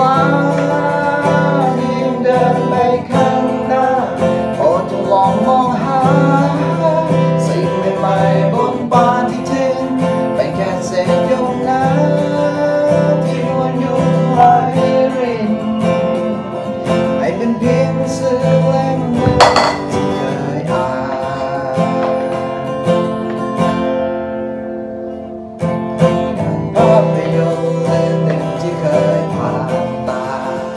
ลายิ่งเดินไปข้างหน้าโปรดจงลองมองหาสิ่งใหม่ๆบนปฏิทินเป็นแค่เศษหยดน้ำที่วนอยู่ไหลรินให้เป็นเพียงสื่อเล่มหนึ่งที่เคยอ่านภาพยนตร์เรื่องหนึ่งที่เคยผ่านตา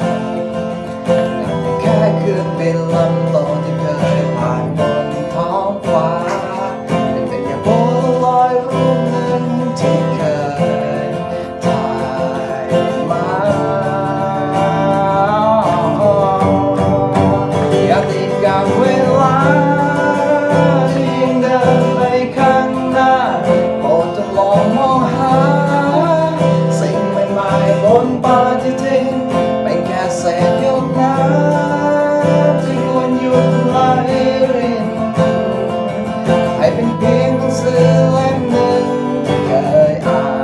แค่คืนบินลำโตที่เคยผ่านบนท้องฟ้าเป็นแค่โพลอยรูปหนึ่งที่เคยถ่ายมาอย่าติดกับเวลายิ่งเดินไปข้างหน้าโปรดจงลองมองหาสิ่งใหม่ๆบนปฏิทินเป็นแค่เศษหยดน้ำที่วนหยุดไหลรินให้เป็นเพียงหนังสือเล่มหนึ่งที่เคยอ่าน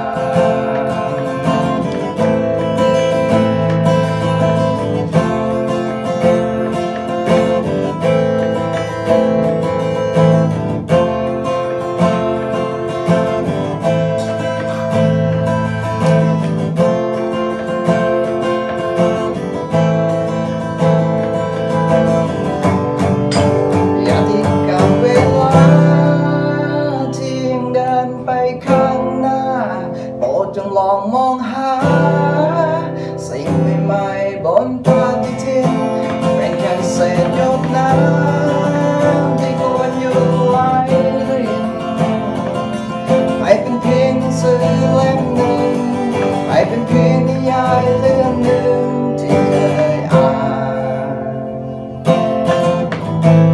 ไปข้างหน้าโปรดจงลองมองหาสิ่งใหม่ๆบนปฏิทินเป็นแค่เศษหยดน้ำที่กวนอยู่ไหลรินให้เป็นเพียงหนังสือเล่มหนึ่งให้เป็นเพียงนิยายเรื่องหนึ่งที่เคยอ่าน